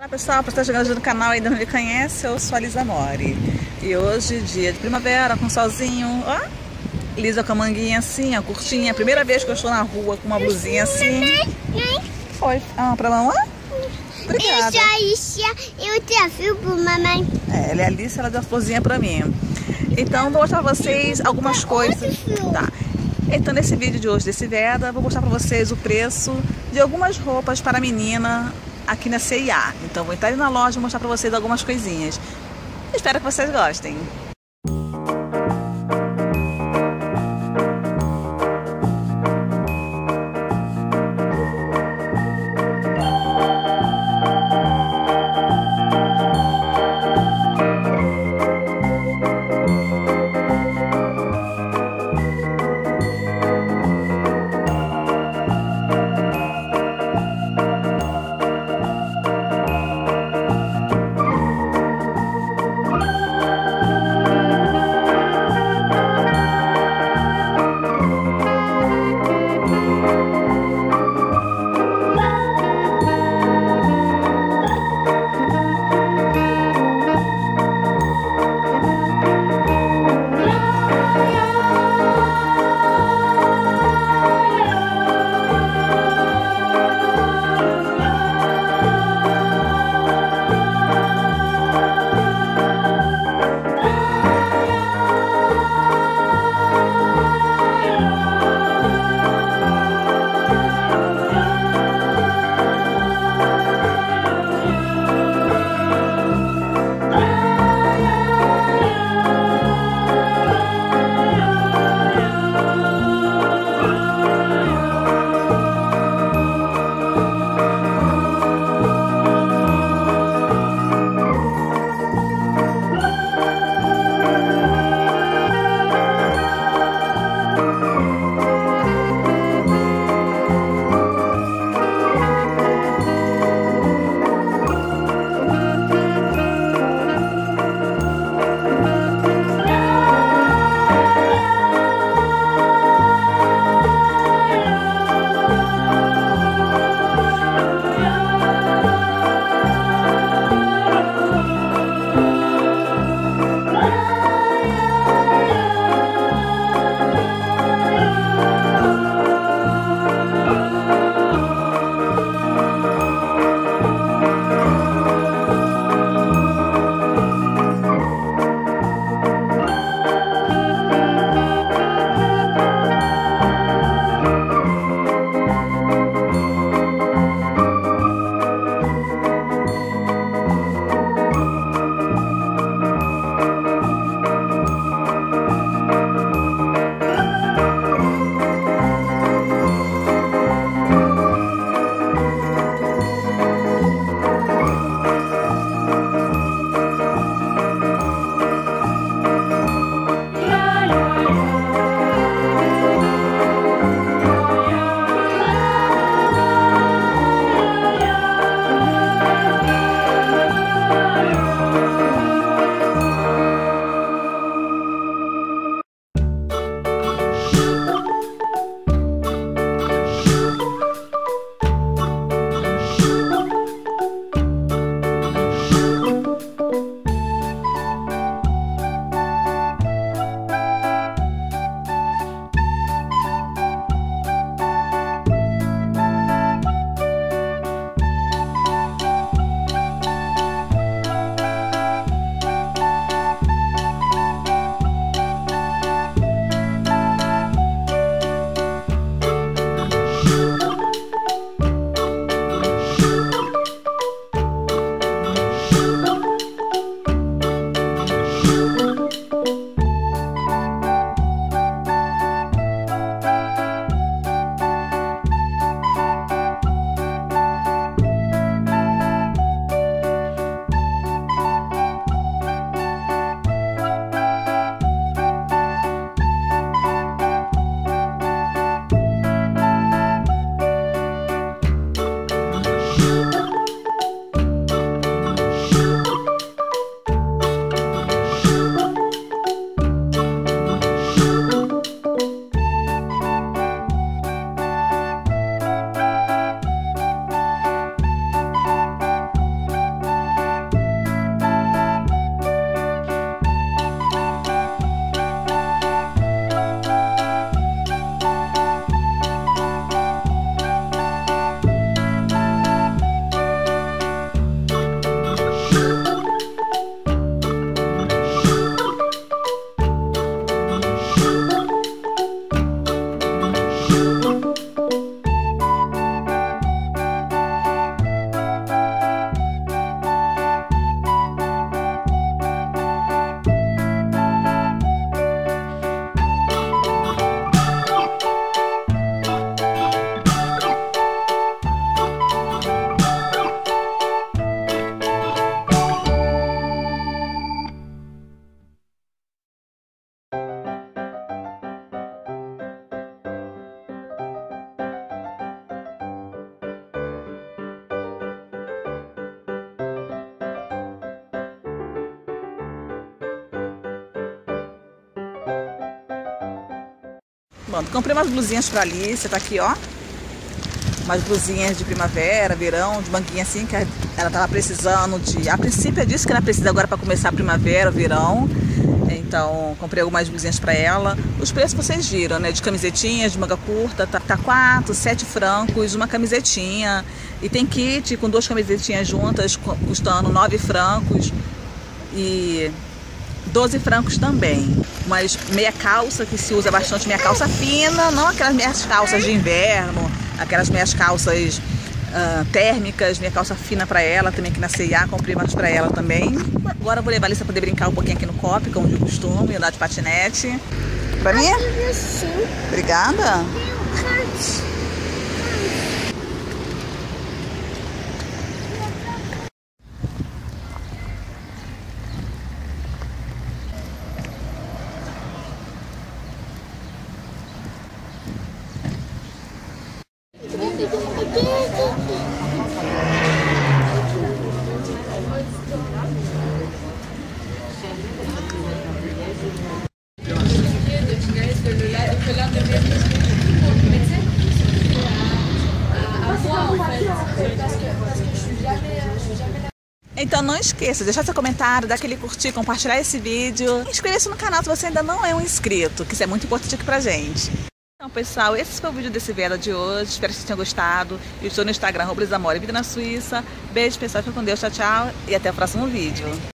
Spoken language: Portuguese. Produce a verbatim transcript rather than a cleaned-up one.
Olá pessoal, para estar chegando no canal e ainda não me conhece, eu sou a Lisa Mori. E hoje, dia de primavera, com solzinho, ó, Lisa com a manguinha assim, ó, curtinha. Primeira vez que eu estou na rua com uma blusinha assim. Foi. Ah, pra mamãe? Obrigada. Eu sou a Alicia, eu desafio pro mamãe. É, ela é a Alicia, ela deu a florzinha pra mim. Então, vou mostrar pra vocês algumas coisas. Tá. Então, nesse vídeo de hoje desse Veda, vou mostrar pra vocês o preço de algumas roupas para menina aqui na C e A. Então, vou entrar ali na loja e mostrar pra vocês algumas coisinhas. Espero que vocês gostem. Pronto, comprei umas blusinhas pra Alice, tá aqui, ó. Umas blusinhas de primavera, verão, de manguinha assim, que ela tava precisando de... A princípio é disso que ela precisa agora para começar a primavera, o verão. Então, comprei algumas blusinhas para ela. Os preços vocês viram, né? De camisetinhas, de manga curta, tá, tá quatro, sete francos, uma camisetinha. E tem kit com duas camisetinhas juntas, custando nove francos. E doze francos também. Umas meia calça, que se usa bastante, meia calça fina, não aquelas meias calças de inverno, aquelas meias calças uh, térmicas, meia calça fina pra ela, também aqui na C e A, comprei umas pra ela também. Agora eu vou levar a Alice pra poder brincar um pouquinho aqui no Cop, como de costume, andar de patinete. Pra mim? Obrigada. Então não esqueça de deixar seu comentário, dar aquele curtir, compartilhar esse vídeo. Inscreva-se no canal se você ainda não é um inscrito, que isso é muito importante aqui pra gente. Então pessoal, esse foi o vídeo desse Veda de hoje, espero que vocês tenham gostado. Eu estou no Instagram, arroba Luisamora Vida na Suíça. Beijo pessoal, fica com Deus, tchau, tchau e até o próximo vídeo.